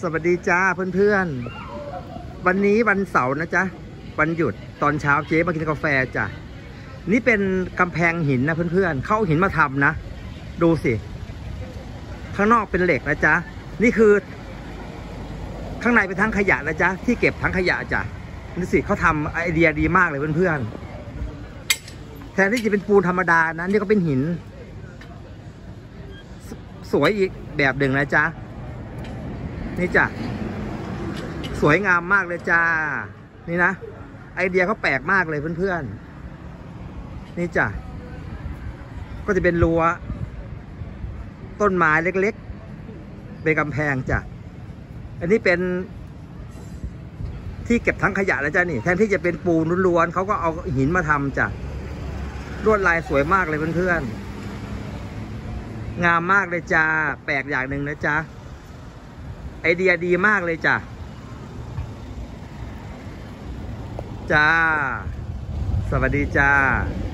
สวัสดีจ้าเพื่อนๆวันนี้วันเสาร์นะจ๊ะวันหยุดตอนเช้าเจ๊มากินกาแฟจ้ะนี่เป็นกำแพงหินนะเพื่อนๆเข้าหินมาทำนะดูสิข้างนอกเป็นเหล็กนะจ๊ะนี่คือข้างในเป็นทั้งขยะนะจ๊ะที่เก็บทั้งขยะจ้ะนี่สิเขาทำไอเดียดีมากเลยเพื่อนๆแทนที่จะเป็นปูนธรรมดานะนี่ก็เป็นหินสวยอีกแบบหนึ่งนะจ๊ะนี่จ้ะสวยงามมากเลยจ้านี่นะไอเดียเขาแปลกมากเลยเพื่อนๆนี่จ้ะก็จะเป็นรั้วต้นไม้เล็กๆเป็นกำแพงจ้ะอันนี้เป็นที่เก็บทั้งขยะแล้วจ้ะนี่แทนที่จะเป็นปูนล้วนๆเขาก็เอาหินมาทำจ้ะลวดลายสวยมากเลยเพื่อนๆงามมากเลยจ้าแปลกอย่างหนึ่งนะจ๊ะไอเดียดีมากเลยจ้ะจ้าสวัสดีจ้า